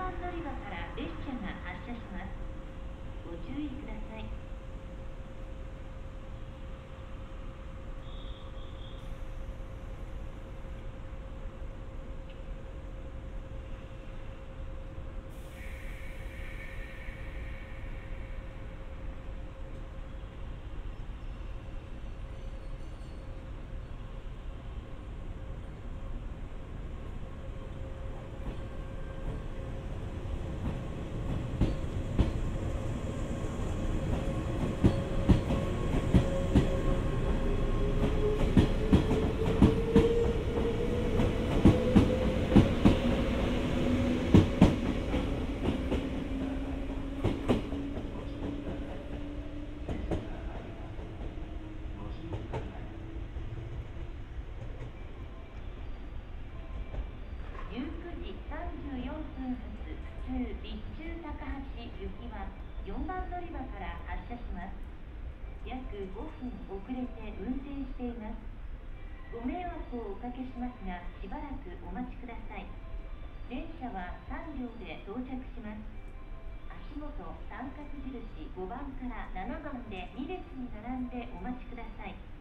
番乗り場から列車が発車します。ご注意ください。19時34分発普通立中高橋行きは4番乗り場から発車します。約5分遅れて運転しています。ご迷惑をおかけしますが、しばらくお待ちください。電車は3両で到着します。足元三角印5番から7番で2列に並んでお待ちください。